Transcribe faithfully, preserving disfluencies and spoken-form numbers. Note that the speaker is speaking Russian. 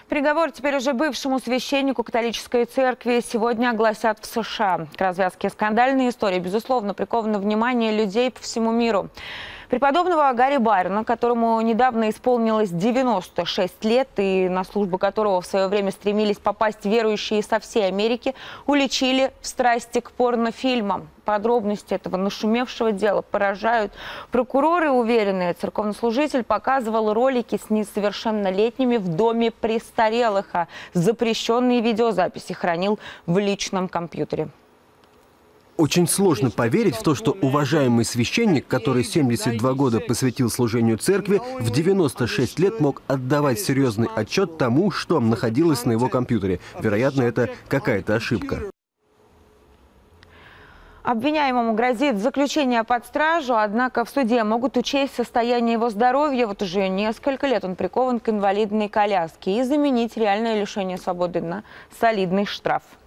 Приговор теперь уже бывшему священнику католической церкви сегодня огласят в США. К развязке скандальной истории, безусловно, приковано внимание людей по всему миру. Преподобного Гарри Байрона, которому недавно исполнилось девяносто шесть лет и на службу которого в свое время стремились попасть верующие со всей Америки, уличили в страсти к порнофильмам. Подробности этого нашумевшего дела поражают. Прокуроры уверены, церковнослужитель показывал ролики с несовершеннолетними в доме престарелых, а запрещенные видеозаписи хранил в личном компьютере. Очень сложно поверить в то, что уважаемый священник, который семьдесят два года посвятил служению церкви, в девяносто шесть лет мог отдавать серьезный отчет тому, что находилось на его компьютере. Вероятно, это какая-то ошибка. Обвиняемому грозит заключение под стражу, однако в суде могут учесть состояние его здоровья. Вот уже несколько лет он прикован к инвалидной коляске и заменить реальное лишение свободы на солидный штраф.